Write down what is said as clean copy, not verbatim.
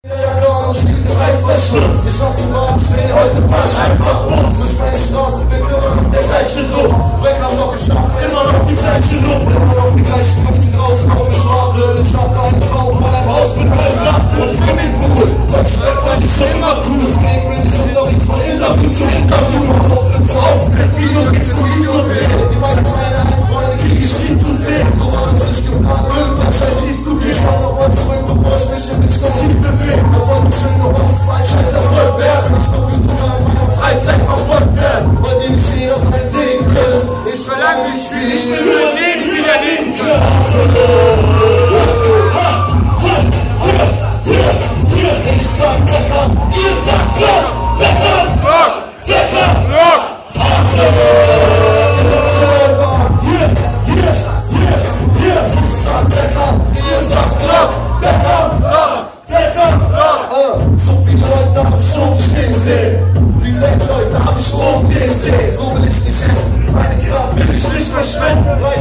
Schließt den Reißverschluss. Ich lass den Wagen stehen, heute fahr ich einfach los. Durch meine Straße wird immer noch der gleiche Druck. Dreck am Block geschaut, immer noch die gleiche Luft. Immer noch die gleichen Jungs, die draußen auf mich warten. Ich hatte einen Traum von einem Haus mit einem Garten und Swimmingpool. Deutschland fand ich schon immer cool. Deswegen bin ich unterwegs von Interview zu Interview. Von Auftritt zu Auftritt, Video geht zu Video. Die meisten meiner Freunde krieg ich nie zu sehen. So war es nicht geplant, irgendwas scheint tief zu gehen. Schau noch mal zurück, bevor ich mich in Richtung Ziel bewege. Noch was ist mein scheiß Erfolg wert. Ich doch für sogar in meiner Freizeit verfolgt werden. Wollt ihr nicht jeder sein sehen können? Ich verlange nicht viel, ich will nur leben, wie der leben kann. Ich sag Becker, ihr sagt Block, Becker, Block, Becker, Block. Ich sag Becker, ihr sagt Block, Becker, Block. So viele Leute hab ich schon stehen sehen. Die 6 Leute hab ich oben gesehen. So will ich nicht enden. Meine Kraft will ich nicht verschwenden.